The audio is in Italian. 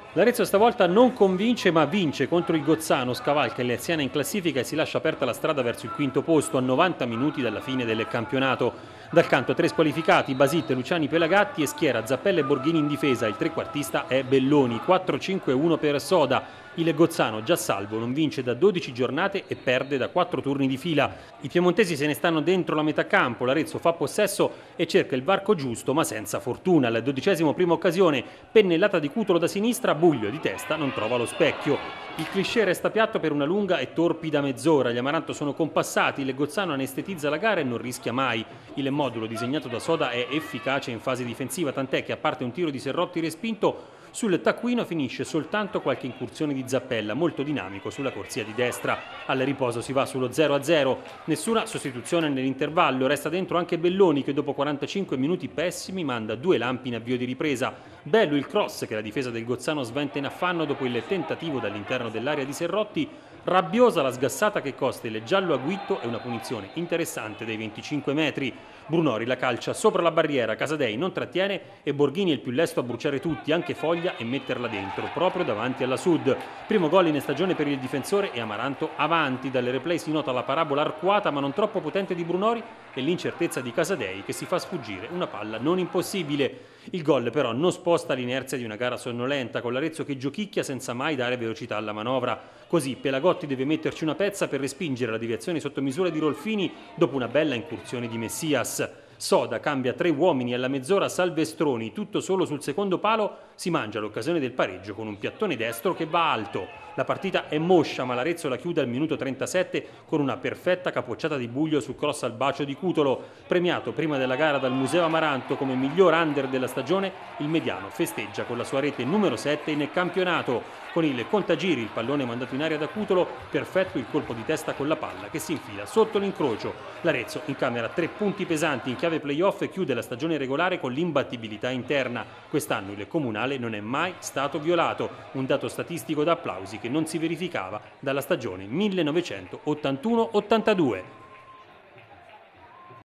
L'Arezzo stavolta non convince ma vince contro il Gozzano, scavalca il Laziana in classifica e si lascia aperta la strada verso il quinto posto a 90 minuti dalla fine del campionato. Dal canto tre squalificati, Basit, Luciani, Pelagatti e schiera Zappella e Borghini in difesa, il trequartista è Belloni, 4-5-1 per Soda. Il Gozzano, già salvo, non vince da 12 giornate e perde da 4 turni di fila. I piemontesi se ne stanno dentro la metà campo, l'Arezzo fa possesso e cerca il varco giusto ma senza fortuna. Al 12° prima occasione, pennellata di Cutolo da sinistra, Buglio di testa non trova lo specchio. Il cliché resta piatto per una lunga e torpida mezz'ora, gli Amaranto sono compassati, il Gozzano anestetizza la gara e non rischia mai. Il modulo disegnato da Soda è efficace in fase difensiva, tant'è che a parte un tiro di Serrotti respinto, sul taccuino finisce soltanto qualche incursione di Zappella, molto dinamico sulla corsia di destra. Al riposo si va sullo 0-0, nessuna sostituzione nell'intervallo, resta dentro anche Belloni che dopo 45 minuti pessimi manda 2 lampi in avvio di ripresa. Bello il cross che la difesa del Gozzano sventa in affanno dopo il tentativo dall'interno dell'area di Serrotti, rabbiosa la sgassata che costa il giallo a Guitto e una punizione interessante dai 25 metri. Brunori la calcia sopra la barriera, Casadei non trattiene e Borghini è il più lesto a bruciare tutti, anche Foglia, e metterla dentro, proprio davanti alla Sud. Primo gol in stagione per il difensore e Amaranto avanti. Dalle replay si nota la parabola arcuata ma non troppo potente di Brunori e l'incertezza di Casadei che si fa sfuggire una palla non impossibile. Il gol però non sposta l'inerzia di una gara sonnolenta, con l'Arezzo che giochicchia senza mai dare velocità alla manovra. Così Pelagotti deve metterci una pezza per respingere la deviazione sotto misura di Rolfini dopo una bella incursione di Messias. Soda cambia 3 uomini alla mezz'ora, Salvestroni, tutto solo sul secondo palo, si mangia l'occasione del pareggio con un piattone destro che va alto. La partita è moscia ma l'Arezzo la chiude al minuto 37 con una perfetta capocciata di Buglio sul cross al bacio di Cutolo. Premiato prima della gara dal Museo Amaranto come miglior under della stagione, il mediano festeggia con la sua rete numero 7 in campionato. Con il contagiri, il pallone mandato in aria da Cutolo, perfetto il colpo di testa con la palla che si infila sotto l'incrocio. L'Arezzo incamera 3 punti pesanti in chiave playoff e chiude la stagione regolare con l'imbattibilità interna. Quest'anno il comunale non è mai stato violato, un dato statistico da applausi che non si verificava dalla stagione 1981-82.